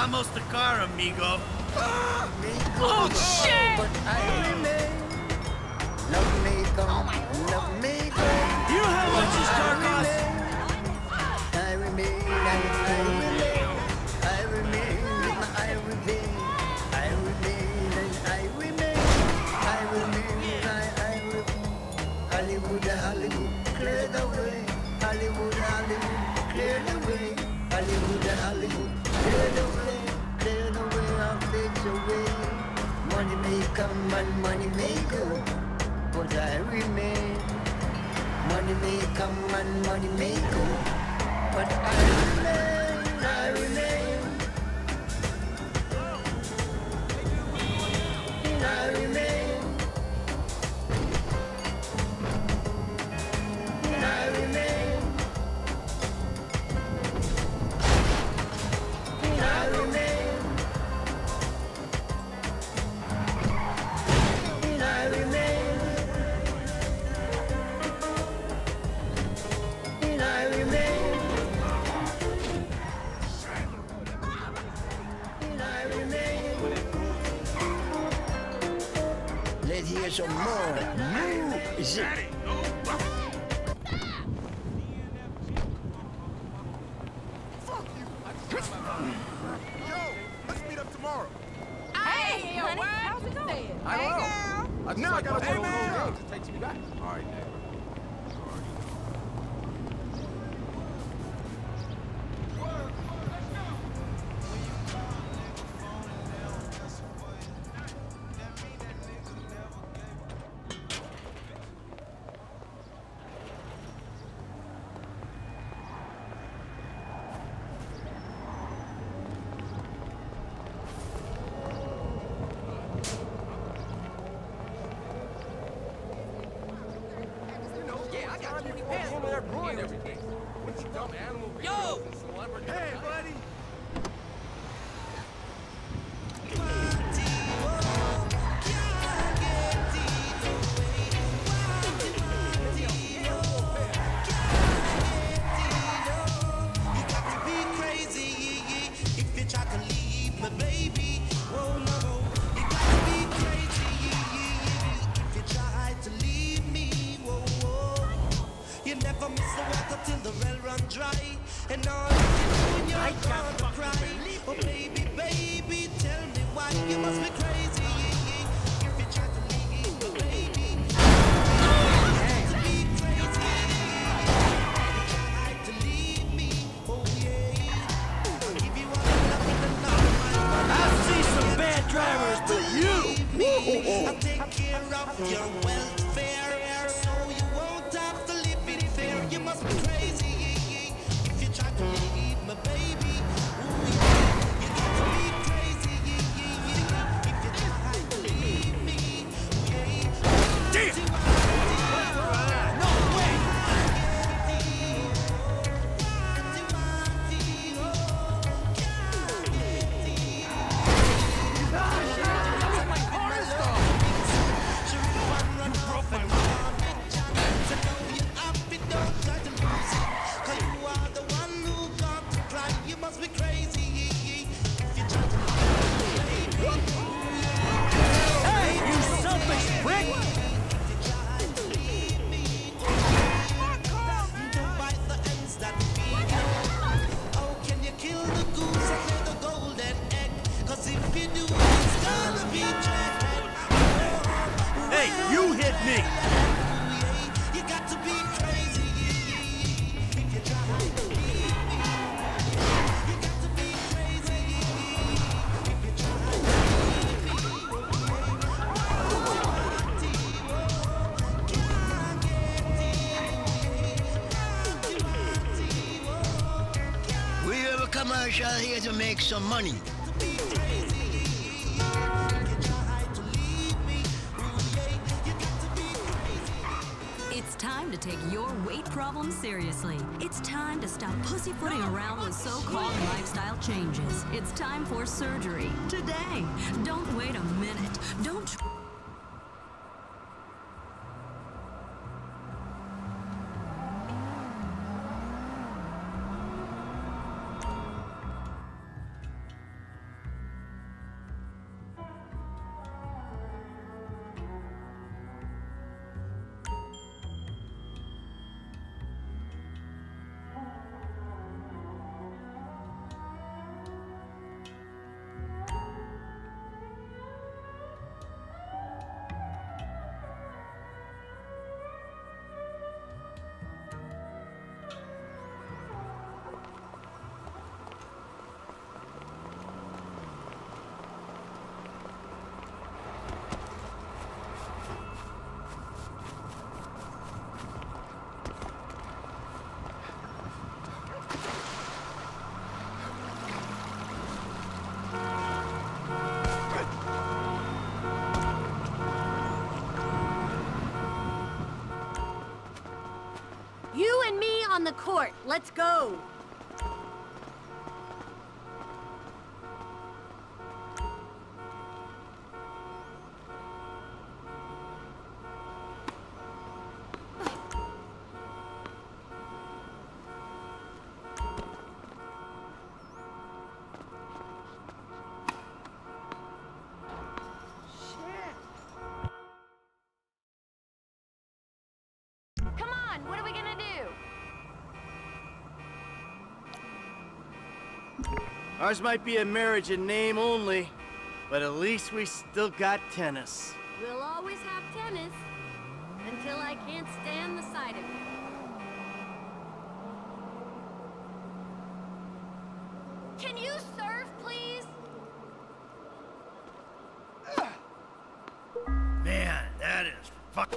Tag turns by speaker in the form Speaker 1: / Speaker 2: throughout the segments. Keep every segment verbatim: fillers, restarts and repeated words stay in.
Speaker 1: Vamos the car, amigo.
Speaker 2: Oh, shit! But I remain. Love me come, love me go.
Speaker 1: You know how much this car costs?
Speaker 2: I remain, I, I remain. I remain, I remain. I remain, and I remain. I remain, I, I remain. Hollywood, Hollywood, clear the way. Hollywood, Hollywood, clear the way. Hollywood, Hollywood, clear the way. Clear the way, I'll fade away. Money may come and money may go, but I remain. Money may come and money may go, but I remain, I remain. I remain. I remain. I remain. I remain. I remain. I remain. Let's hear some more music.
Speaker 3: Hey, honey, how's it going?
Speaker 4: I don't
Speaker 3: Hey,
Speaker 4: know.
Speaker 3: girl.
Speaker 4: I now I gotta hey, man. It takes me back. All right, Dad.
Speaker 1: Yo! Hey, buddy!
Speaker 5: And all you do when you're gonna cry. Oh baby, baby, tell me why you must be crazy. If you try to leave me, baby, you got to be crazy. You try to leave me, oh yeah. I'll give you all the love and all my
Speaker 1: I've seen some bad drivers, but you!
Speaker 5: I'll take care of your welfare, so you won't have to live in fear. You must be crazy. Try to leave my baby. Ooh, yeah. You got to be crazy. Yeah, yeah, yeah. If you try to leave me, yeah.
Speaker 1: Damn! No way! Hey, you hit me!
Speaker 5: You got to be crazy. If you try to leave me, you got to be crazy. If you try to leave me,
Speaker 2: We have a commercial here to make some money.
Speaker 6: It's time to take your weight problems seriously. It's time to stop pussyfooting around with so-called lifestyle changes. It's time for surgery today. Don't wait a minute. Don't tr-
Speaker 7: on the court. Let's go.
Speaker 3: Come on, what are we gonna do?
Speaker 2: Ours might be a marriage in name only, but at least we still got tennis.
Speaker 7: We'll always have tennis. Until I can't stand the sight of you. Can you serve, please?
Speaker 2: Man, that is fuck.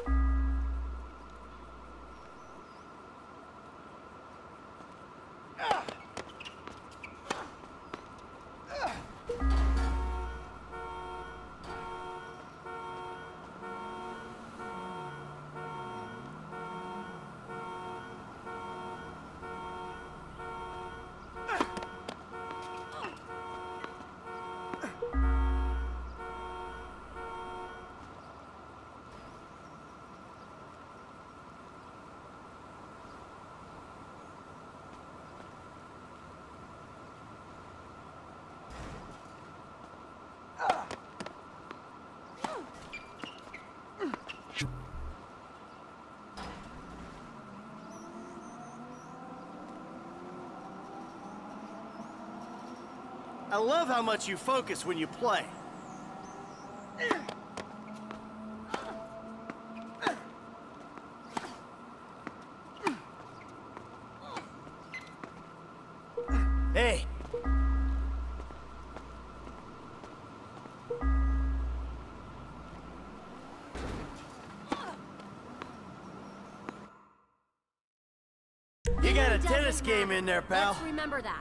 Speaker 2: I love how much you focus when you play. Hey. You got a tennis game in there, pal.
Speaker 7: Let's remember that.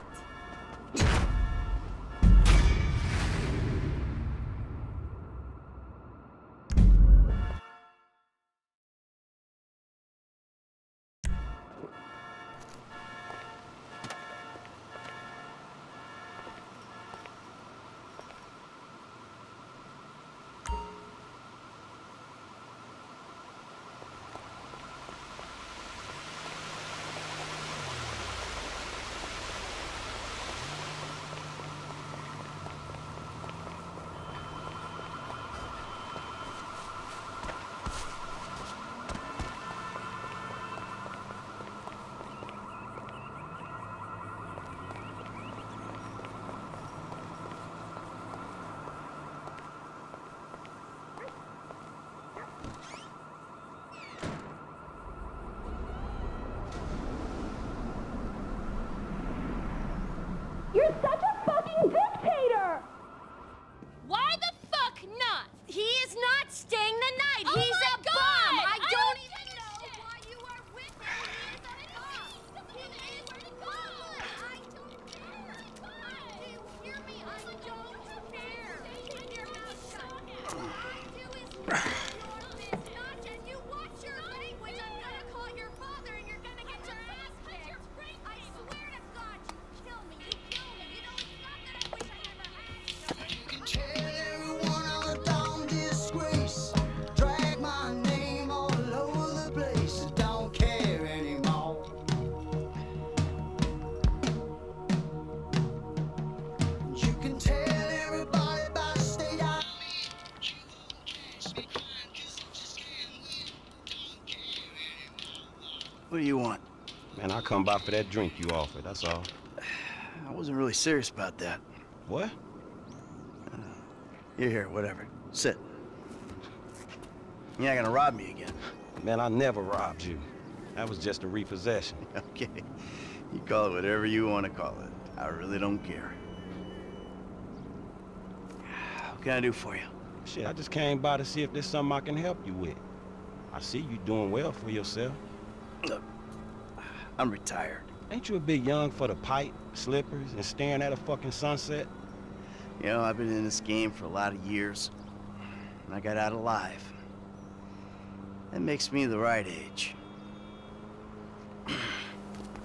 Speaker 3: You're such a fucking dictator! Why the fuck not?
Speaker 7: He is not staying the night.
Speaker 3: Oh
Speaker 7: He's
Speaker 3: my
Speaker 7: a
Speaker 3: God!
Speaker 7: bum. I,
Speaker 3: I
Speaker 7: don't,
Speaker 3: don't
Speaker 7: even know
Speaker 3: shit.
Speaker 7: why you are with him. He is a bum. He is a bum. I don't care. Do you hear me? I don't care. Keep your mouth shut. All I do is mind your business. And you watch your language. I'm gonna call your father and you're gonna get your ass kicked. I swear to God, you kill me. You kill me. You don't stop that. I wish I never had.
Speaker 5: You can tell everyone I'm a dumb disgrace. Drag my name all over the place. I don't care anymore. You can tell everybody about the state I'm in. But you won't catch me crying 'cause I just can't win. Don't care anymore.
Speaker 2: What do you want?
Speaker 8: Man, I come by for that drink you offered, that's all.
Speaker 2: I wasn't really serious about that.
Speaker 8: What?
Speaker 2: You're here, whatever. Sit. You're not gonna rob me again.
Speaker 8: Man, I never robbed you. That was just a repossession.
Speaker 2: Okay. You call it whatever you want to call it. I really don't care. What can I do for you?
Speaker 8: Shit, I just came by to see if there's something I can help you with. I see you doing well for yourself.
Speaker 2: Look, I'm retired.
Speaker 8: Ain't you a bit young for the pipe, slippers, and staring at a fucking sunset?
Speaker 2: You know, I've been in this game for a lot of years, and I got out alive. That makes me the right age.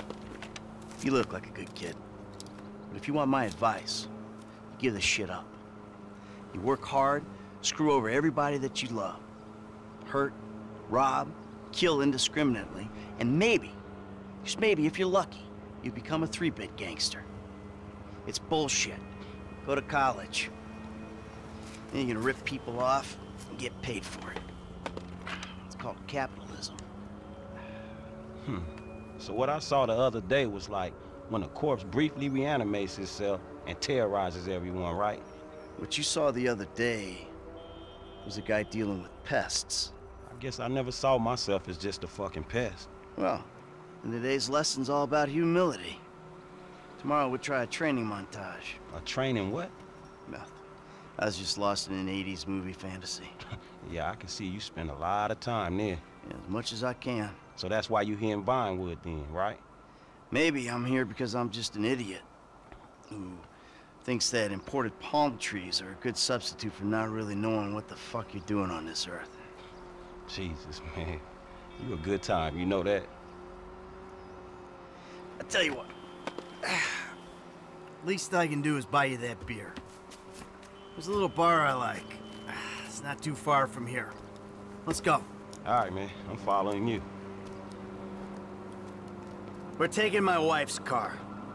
Speaker 2: You look like a good kid. But if you want my advice, you give this shit up. You work hard, screw over everybody that you love. Hurt, rob, kill indiscriminately, and maybe, just maybe if you're lucky, you become a three-bit gangster. It's bullshit. Go to college. Then you're gonna rip people off and get paid for it. It's called capitalism.
Speaker 8: Hmm. So what I saw the other day was like when a corpse briefly reanimates itself and terrorizes everyone, right?
Speaker 2: What you saw the other day was a guy dealing with pests.
Speaker 8: I guess I never saw myself as just a fucking pest.
Speaker 2: Well, and today's lesson's all about humility. Tomorrow we'll try a training montage.
Speaker 8: A training what?
Speaker 2: Nothing. I was just lost in an eighties movie fantasy.
Speaker 8: Yeah, I can see you spend a lot of time there.
Speaker 2: Yeah, as much as I can.
Speaker 8: So that's why you here in Vinewood then, right?
Speaker 2: Maybe I'm here because I'm just an idiot who thinks that imported palm trees are a good substitute for not really knowing what the fuck you're doing on this earth.
Speaker 8: Jesus, man. You a good time, you know that?
Speaker 2: I tell you what. Least I can do is buy you that beer. There's a little bar I like. It's not too far from here. Let's go.
Speaker 8: All right, man. I'm following you.
Speaker 2: We're taking my wife's car.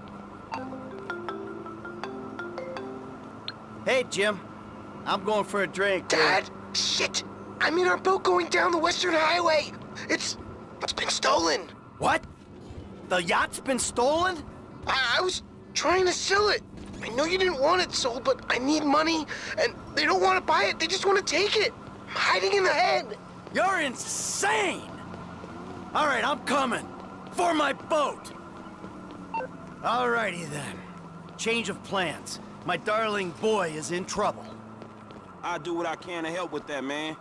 Speaker 2: Hey, Jim. I'm going for a drink.
Speaker 1: Dad? Shit! I'm in our boat going down the Western Highway. It's... it's been stolen.
Speaker 2: What? The yacht's been stolen?
Speaker 1: I, I was trying to sell it. I know you didn't want it sold, but I need money, and they don't want to buy it. They just want to take it. I'm hiding in the head.
Speaker 2: You're insane! All right, I'm coming. For my boat! Alrighty then. Change of plans. My darling boy is in trouble.
Speaker 8: I'll do what I can to help with that, man.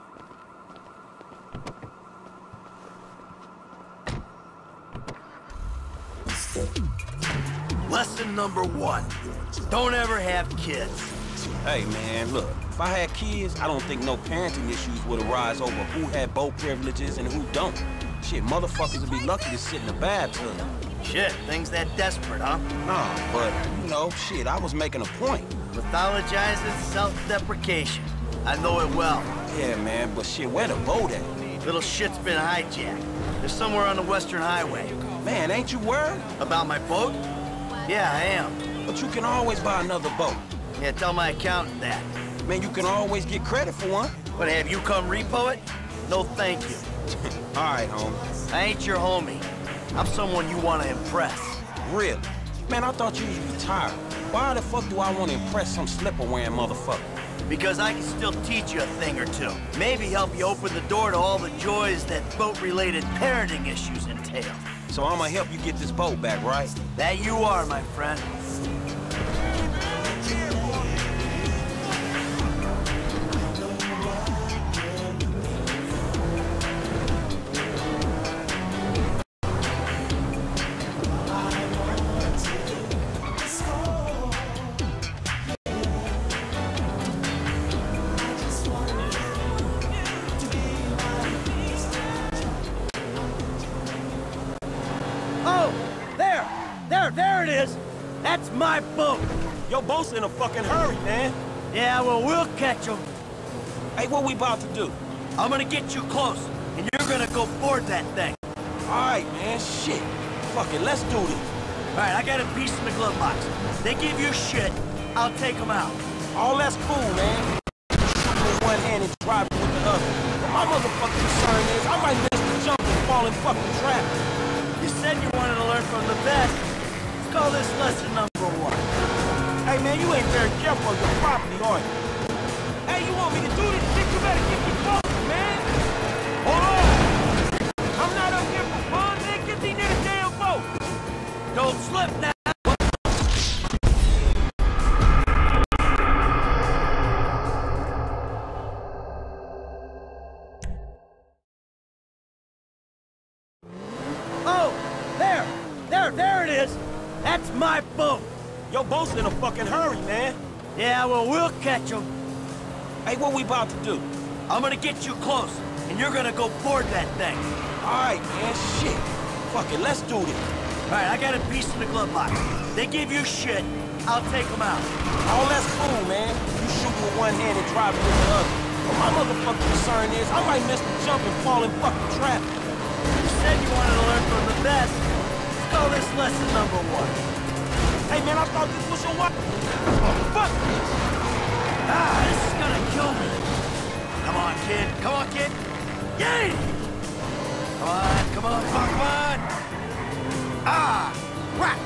Speaker 2: Lesson number one. Don't ever have kids.
Speaker 9: Hey, man, look. If I had kids, I don't think no parenting issues would arise over who had boat privileges and who don't. Shit, motherfuckers would be lucky to sit in the bathtub.
Speaker 2: Shit, things that desperate, huh?
Speaker 9: Nah, but, you know, shit, I was making a point.
Speaker 2: Mythologizing self-deprecation. I know it well.
Speaker 9: Yeah, man, but shit, where the boat at?
Speaker 2: Little shit's been hijacked. They're somewhere on the Western Highway.
Speaker 9: Man, ain't you worried?
Speaker 2: About my boat? Yeah, I am.
Speaker 9: But you can always buy another boat.
Speaker 2: Yeah, tell my accountant that.
Speaker 9: Man, you can always get credit for one.
Speaker 2: But have you come repo it? No, thank you.
Speaker 9: All right, homie.
Speaker 2: I ain't your homie. I'm someone you want to impress.
Speaker 9: Really? Man, I thought you was retired. Why the fuck do I want to impress some slipper-wearing motherfucker?
Speaker 2: Because I can still teach you a thing or two. Maybe help you open the door to all the joys that boat-related parenting issues entail.
Speaker 9: So I'm gonna help you get this boat back, right?
Speaker 2: That you are, my friend. There it is! That's my boat!
Speaker 9: Your boat's in a fucking hurry, man.
Speaker 2: Yeah, well, we'll catch him.
Speaker 9: Hey, what we about to do?
Speaker 2: I'm gonna get you close, and you're gonna go board that thing.
Speaker 9: All right, man, shit. Fuck it, let's do this.
Speaker 2: All right, I got a piece in the glove box. They give you shit, I'll take them out.
Speaker 9: All that's cool, man. Shooting with one hand and driving with the other. But my motherfucking concern is I might miss the jump and fall in fucking traffic.
Speaker 2: You said you wanted to learn from the best. Let's call this lesson number one.
Speaker 9: Hey, man, you ain't very careful of your property, are you? Hey, you want me to do this shit? You better get me close, man. Hold on. I'm not up here for fun, man. Get these in the damn boat.
Speaker 2: Don't slip now. Oh, there, there, there it is. That's my boat.
Speaker 9: Your boat's in a fucking hurry, man.
Speaker 2: Yeah, well, we'll catch him.
Speaker 9: Hey, what we about to do?
Speaker 2: I'm gonna get you close, and you're gonna go board that thing.
Speaker 9: All right, man, shit. Fuck it, let's do this.
Speaker 2: All
Speaker 9: right, I got a piece in the glove box. They give you shit, I'll take them out. All that's cool, man. You shoot with one hand and drive with the other. But my motherfucking concern is, I might miss the jump and fall in fucking traffic. You said you wanted to learn from the best. Let's call this lesson number one. Hey, man, I thought this was your wife. Oh, fuck! Ah, this is gonna kill me. Come on, kid. Come on, kid. Yay! Come on, come on, come on, come on. Ah! Right!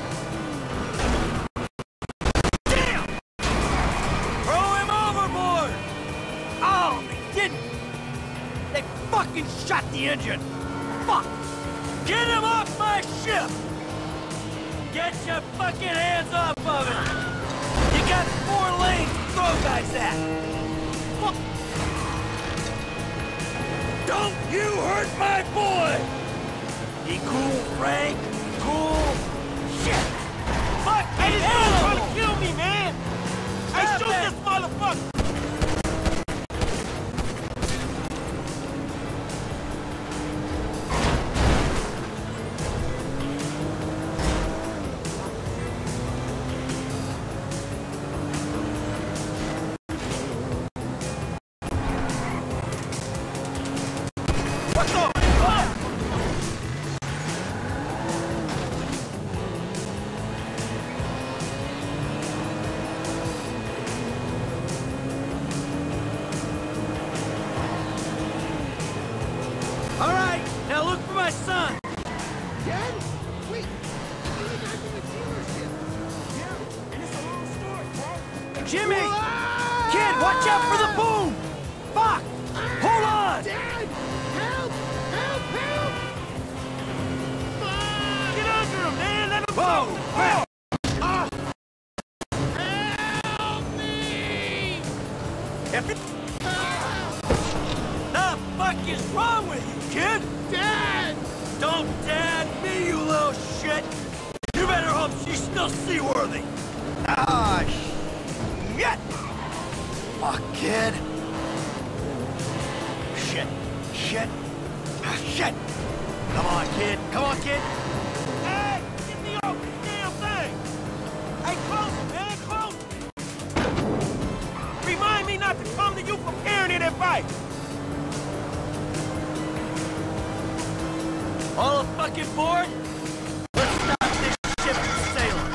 Speaker 9: Damn! Throw him overboard! Oh, they didn't! They fucking shot the engine! Fuck! Get him off my ship! Get your fucking hands off of it! You got four lanes to throw guys at! Fuck! Don't you hurt my boy! Be cool, Frank. Cool. Shit! Fuck! Hey, this guy's trying to kill me, man! Hey, shoot this motherfucker! What's up? All right, now look for my son.
Speaker 1: Dad? Wait, I came back from the dealership.
Speaker 9: Yeah, and it's a long story, bro. Jimmy! Kid, watch out for the boom! Fuck! Hold on!
Speaker 1: Dad! Help! Help! Help!
Speaker 9: Get under him, man! Let him Whoa! go! Whoa!
Speaker 1: Ah! Help me!
Speaker 9: If it... The fuck is wrong with you, kid?
Speaker 1: Dad!
Speaker 9: Don't dad me, you little shit! You better hope she's still seaworthy! Ah, shit! Fuck, kid! Shit! Shit! Ah, shit! Come on, kid! Come on, kid! Hey! Get me off this damn thing! Hey, close, man! Close! Remind me not to come to you for parenting advice! All fucking board? Let's stop this ship from sailing.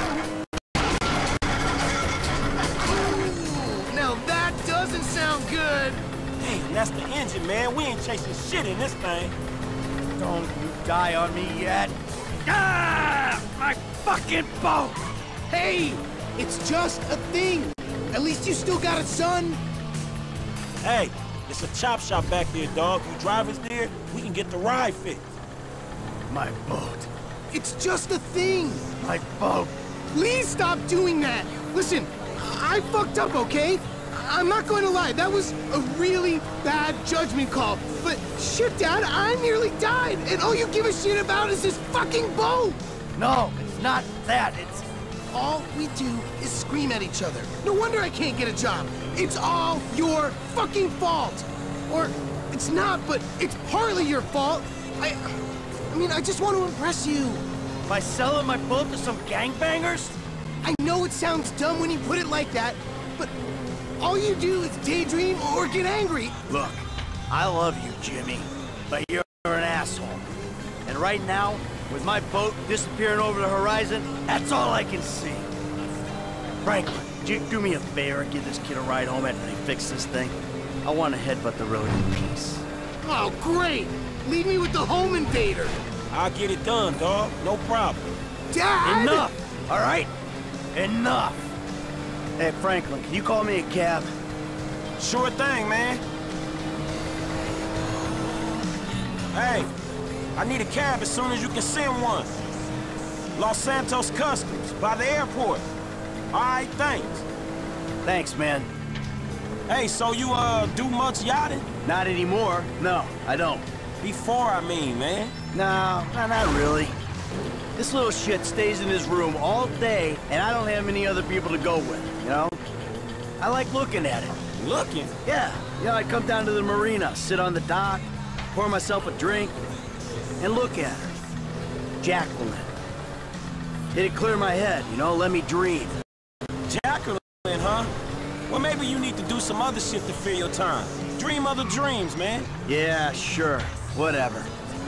Speaker 1: Ooh, now that doesn't sound good.
Speaker 9: Damn, that's the engine, man. We ain't chasing shit in this thing. Don't you die on me yet. Ah! My fucking boat!
Speaker 1: Hey, it's just a thing. At least you still got a son.
Speaker 9: Hey, it's a chop shop back there, dog. You drivers there, we can get the ride fixed. My boat.
Speaker 1: It's just a thing.
Speaker 9: My boat.
Speaker 1: Please stop doing that. Listen, I fucked up, okay? I'm not going to lie. That was a really bad judgment call. But shit, Dad, I nearly died. And all you give a shit about is this fucking boat.
Speaker 9: No, it's not that. It's...
Speaker 1: All we do is scream at each other. No wonder I can't get a job. It's all your fucking fault. Or it's not, but it's partly your fault. I... I mean, I just want to impress you.
Speaker 9: By selling my boat to some gangbangers?
Speaker 1: I know it sounds dumb when you put it like that, but all you do is daydream or get angry.
Speaker 9: Look, I love you, Jimmy, but you're an asshole. And right now, with my boat disappearing over the horizon, that's all I can see. Franklin, would you do me a favor and give this kid a ride home after they fix this thing? I want to headbutt the road in peace.
Speaker 1: Oh, great! Leave me with the home invader.
Speaker 9: I'll get it done, dog. No problem.
Speaker 1: Dad!
Speaker 9: Enough! All right? Enough! Hey, Franklin, can you call me a cab? Sure thing, man. Hey, I need a cab as soon as you can send one. Los Santos Customs, by the airport. All right, thanks. Thanks, man. Hey, so you, uh, do much yachting? Not anymore. No, I don't. Before, I mean, man. No, no, not really. This little shit stays in his room all day, and I don't have any other people to go with, you know? I like looking at it. Looking? Yeah. You know, I come down to the marina, sit on the dock, pour myself a drink, and look at her. Jacqueline.
Speaker 10: Hit it clear my head, you know, let me dream.
Speaker 9: Jacqueline, huh? Well, maybe you need to do some other shit to fill your time. Dream other dreams, man.
Speaker 10: Yeah, sure. Whatever.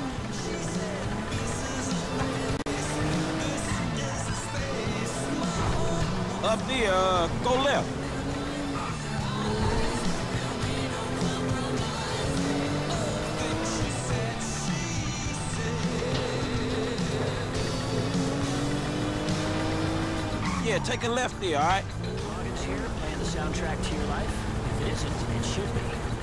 Speaker 9: Up there, uh, go left. Yeah, take a left there, all right?
Speaker 11: Loggins here, playing the soundtrack to your life. If it isn't, it should be.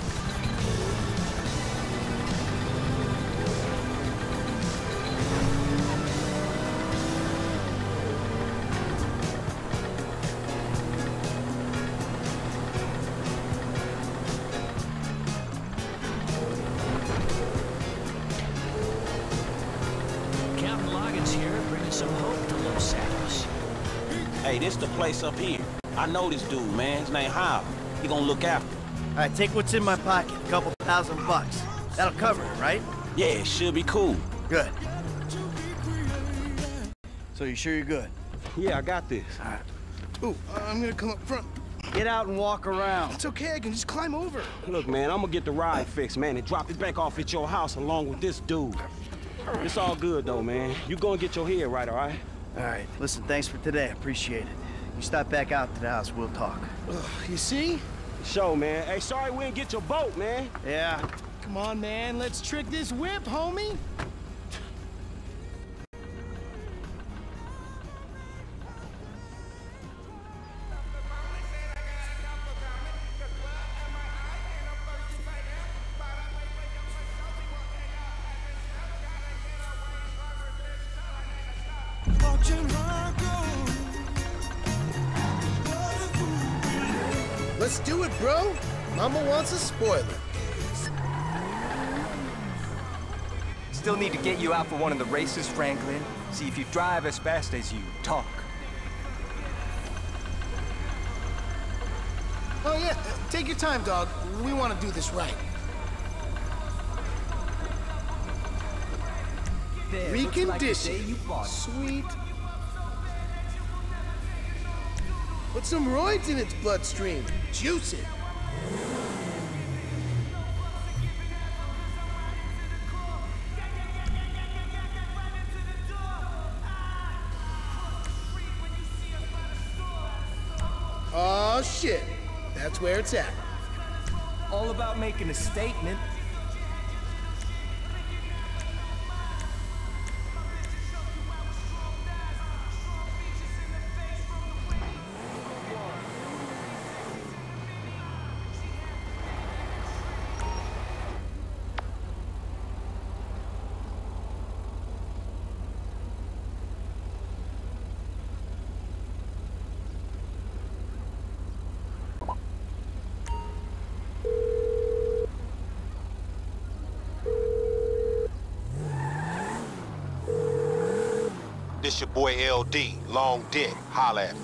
Speaker 11: Captain Loggins here, bringing some hope to Los Santos.
Speaker 9: Hey, this the place up here. I know this dude, man. His name Hal. He gonna look after me.
Speaker 10: All right, take what's in my pocket. A couple thousand bucks. That'll cover it, right?
Speaker 9: Yeah, it should be cool.
Speaker 10: Good. So you sure you're good?
Speaker 8: Yeah, I got this.
Speaker 10: All right.
Speaker 1: Ooh, I'm gonna come up front.
Speaker 10: Get out and walk around.
Speaker 1: It's okay, I can just climb over.
Speaker 8: Look, man, I'm gonna get the ride fixed, man, and drop it back off at your house along with this dude. It's all good, though, man. You gonna get your head right, all right?
Speaker 10: All right, listen, thanks for today. I appreciate it. You stop back out to the house, we'll talk.
Speaker 1: Ugh, you see?
Speaker 8: Show, man. Hey, sorry we didn't get your boat, man.
Speaker 10: Yeah.
Speaker 1: Come on, man, let's trick this whip, homie. Let's do it, bro. Mama wants a spoiler.
Speaker 12: Still need to get you out for one of the races, Franklin. See if you drive as fast as you talk.
Speaker 1: Oh, yeah. uh, Take your time, dog. We want to do this right.
Speaker 12: There, looks like the day
Speaker 1: Recondition.
Speaker 12: you bought it.
Speaker 1: Sweet. Put some roids in its bloodstream. Juice it. Oh, shit. That's where it's at.
Speaker 12: All about making a statement.
Speaker 13: This your boy L D, Long Dick, holla at me.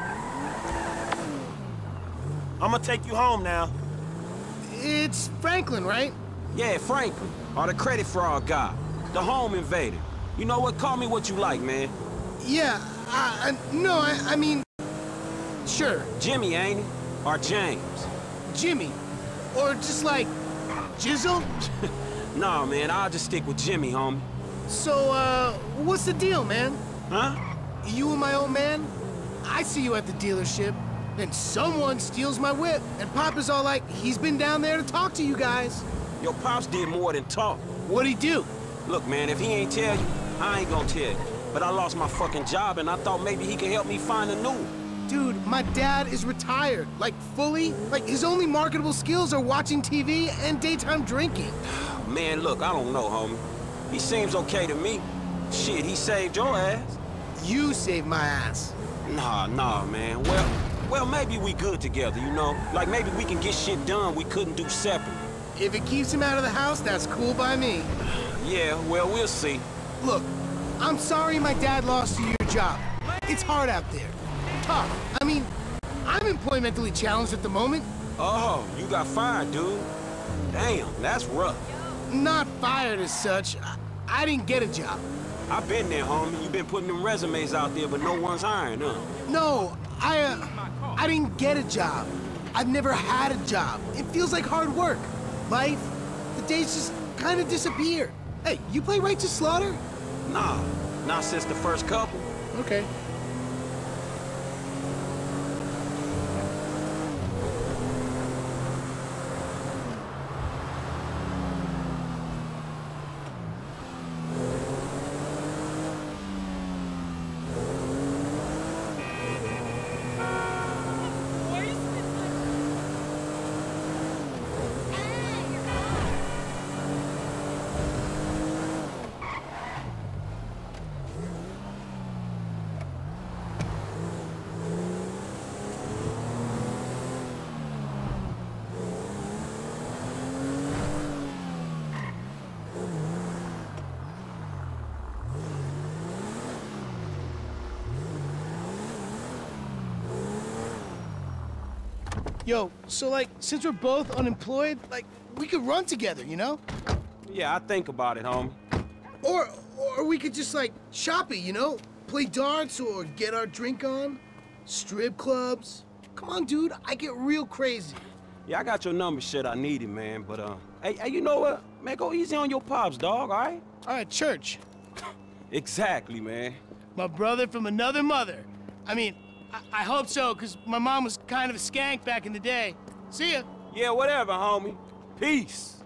Speaker 9: I'm gonna take you home now.
Speaker 1: It's Franklin, right?
Speaker 9: Yeah, Franklin, or the credit fraud guy, the home invader. You know what? Call me what you like, man.
Speaker 1: Yeah, I, I, no, I, I mean, sure,
Speaker 9: Jimmy, ain't he? Or James?
Speaker 1: Jimmy. Or just like, Jizzle?
Speaker 9: Nah, man, I'll just stick with Jimmy, homie.
Speaker 1: So, uh, what's the deal, man?
Speaker 9: Huh?
Speaker 1: You and my old man? I see you at the dealership, and someone steals my whip, and Papa's all like, he's been down there to talk to you guys.
Speaker 9: Your pops did more than talk.
Speaker 1: What'd he do?
Speaker 9: Look, man, if he ain't tell you, I ain't gonna tell you. But I lost my fucking job, and I thought maybe he could help me find a new one.
Speaker 1: Dude, my dad is retired, like fully. Like his only marketable skills are watching T V and daytime drinking.
Speaker 9: Man, look, I don't know, homie. He seems okay to me. Shit, he saved your ass.
Speaker 1: You saved my ass.
Speaker 9: Nah, nah, man. Well, well, maybe we good together, you know? Like, maybe we can get shit done we couldn't do separate.
Speaker 1: If it keeps him out of the house, that's cool by me.
Speaker 9: Yeah, well, we'll see.
Speaker 1: Look, I'm sorry my dad lost you your job. It's hard out there. Tough. I mean, I'm employmentally challenged at the moment.
Speaker 9: Oh, you got fired, dude. Damn, that's rough.
Speaker 1: Not fired as such. I, I didn't get a job.
Speaker 8: I've been there, homie. You've been putting them resumes out there, but no one's hiring, huh?
Speaker 1: No, I, uh, I didn't get a job. I've never had a job. It feels like hard work. Life, the days just kind of disappear. Hey, you play Righteous Slaughter?
Speaker 8: Nah, not since the first couple.
Speaker 1: Okay. Yo, so like, since we're both unemployed, like, we could run together, you know?
Speaker 8: Yeah, I think about it, homie.
Speaker 1: Or, or we could just like, shop it, you know? Play darts or get our drink on. Strip clubs. Come on, dude, I get real crazy.
Speaker 8: Yeah, I got your number, shit, I need it, man, but, uh, hey, hey, you know what? Man, go easy on your pops, dog, all right?
Speaker 1: All right, church.
Speaker 8: Exactly, man.
Speaker 1: My brother from another mother. I mean, I, I hope so, because my mom was kind of a skank back in the day. See ya.
Speaker 8: Yeah, whatever, homie. Peace.